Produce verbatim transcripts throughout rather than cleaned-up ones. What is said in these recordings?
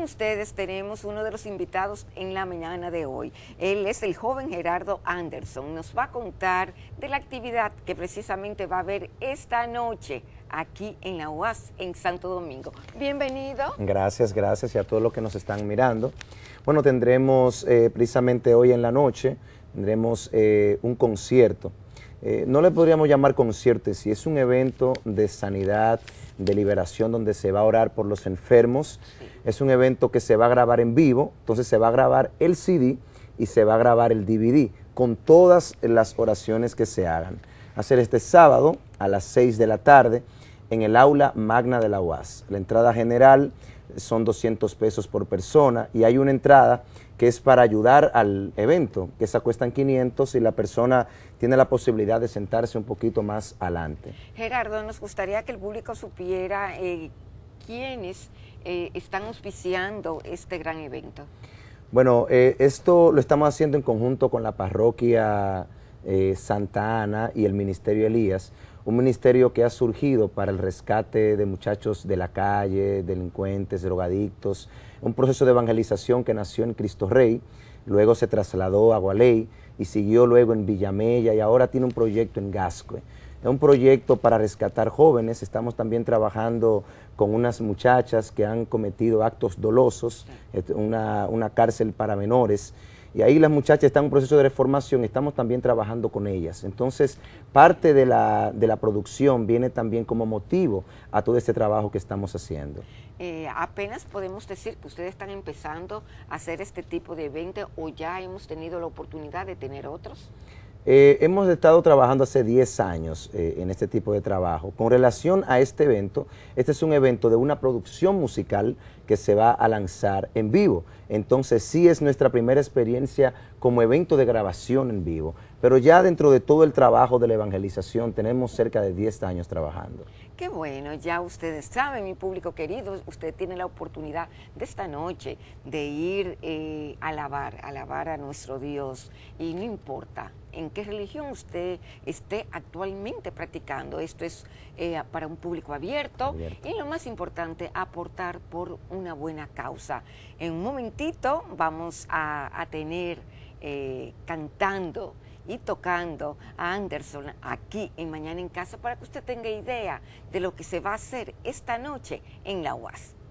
con ustedes tenemos uno de los invitados en la mañana de hoy. Él es el joven Gerardo Anderson. Nos va a contar de la actividad que precisamente va a haber esta noche aquí en la U A S en Santo Domingo. Bienvenido. Gracias, gracias y a todos los que nos están mirando. Bueno, tendremos eh, precisamente hoy en la noche, tendremos eh, un concierto. Eh, no le podríamos llamar concierto, si es un evento de sanidad, de liberación, donde se va a orar por los enfermos. Sí. Es un evento que se va a grabar en vivo, entonces se va a grabar el C D y se va a grabar el D V D con todas las oraciones que se hagan. Va a ser este sábado a las seis de la tarde en el aula magna de la U A S. La entrada general son doscientos pesos por persona y hay una entrada que es para ayudar al evento, que esa cuestan quinientos y la persona tiene la posibilidad de sentarse un poquito más adelante. Gerardo, nos gustaría que el público supiera eh, quiénes eh, están auspiciando este gran evento. Bueno, eh, esto lo estamos haciendo en conjunto con la parroquia eh, Santa Ana y el Ministerio Elías, un ministerio que ha surgido para el rescate de muchachos de la calle, delincuentes, drogadictos, un proceso de evangelización que nació en Cristo Rey, luego se trasladó a Gualey y siguió luego en Villamella y ahora tiene un proyecto en Gascue. Es un proyecto para rescatar jóvenes. Estamos también trabajando con unas muchachas que han cometido actos dolosos, una, una cárcel para menores. Y ahí las muchachas están en un proceso de reformación, estamos también trabajando con ellas. Entonces, parte de la, de la producción viene también como motivo a todo este trabajo que estamos haciendo. Eh, apenas podemos decir que ustedes están empezando a hacer este tipo de evento o ya hemos tenido la oportunidad de tener otros. Eh, hemos estado trabajando hace diez años eh, en este tipo de trabajo. Con relación a este evento, este es un evento de una producción musical que se va a lanzar en vivo. Entonces sí es nuestra primera experiencia como evento de grabación en vivo, pero ya dentro de todo el trabajo de la evangelización tenemos cerca de diez años trabajando. Qué bueno, ya ustedes saben, mi público querido, usted tiene la oportunidad de esta noche de ir eh, a alabar, a alabar a nuestro Dios, y no importa en qué religión usted esté actualmente practicando, esto es eh, para un público abierto, abierto y lo más importante, aportar por una buena causa. En un momentito vamos a, a tener eh, cantando y tocando a Anderson aquí en Mañana en Casa para que usted tenga idea de lo que se va a hacer esta noche en la U A S.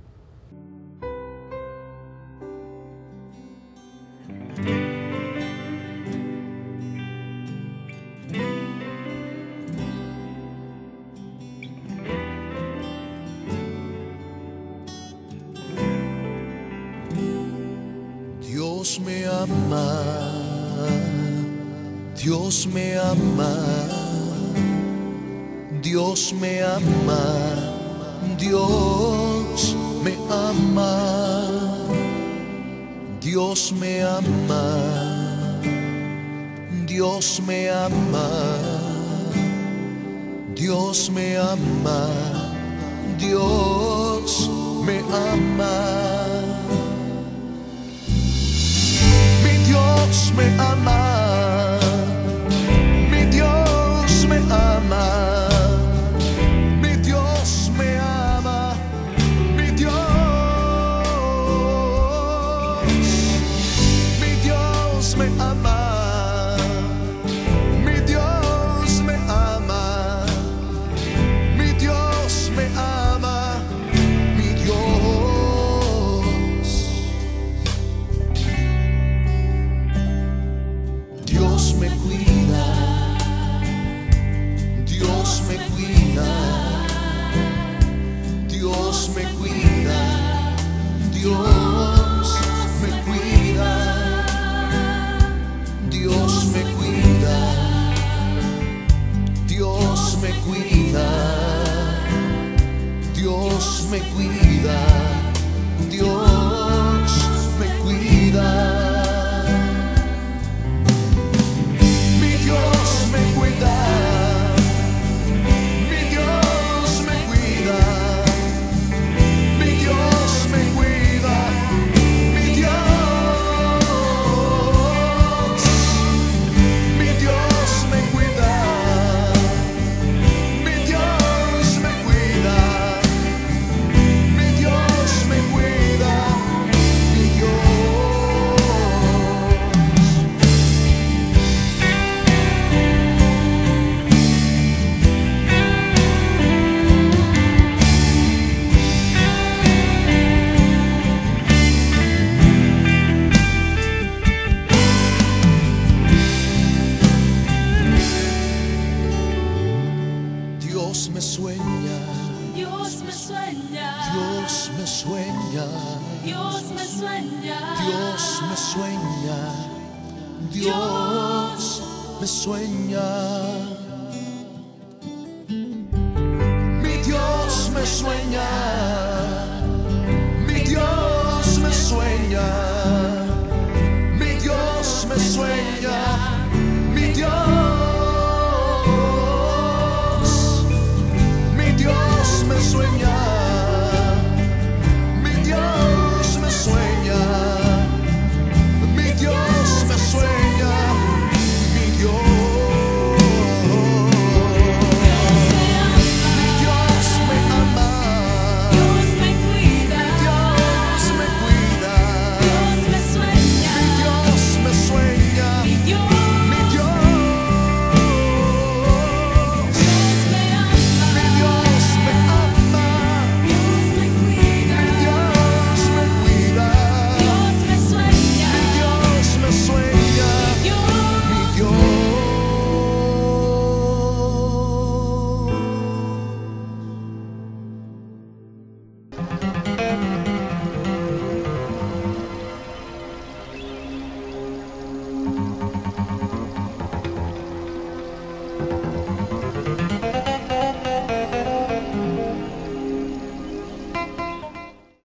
Dios me ama, Dios me ama, Dios me ama, Dios me ama, Dios me ama, Dios me ama, Dios me ama, Dios me ama. Dios me ama, mi Dios me ama, mi Dios me ama, mi Dios, mi Dios me ama, mi Dios me ama, mi Dios me ama, mi Dios. Dios me cuida, Dios me cuida, Dios me cuida, Dios me cuida, Dios me cuida, Dios me cuida, Dios me cuida, Dios me cuida. Dios me cuida, mi Dios me cuida, mi Dios me cuida, mi Dios, mi Dios me cuida, mi Dios me cuida, mi Dios me cuida. Dios me sueña, Dios me sueña, Dios me sueña, Dios me sueña. Mi Dios me sueña, mi Dios me sueña, mi Dios me sueña, mi Dios, mi Dios me sueña.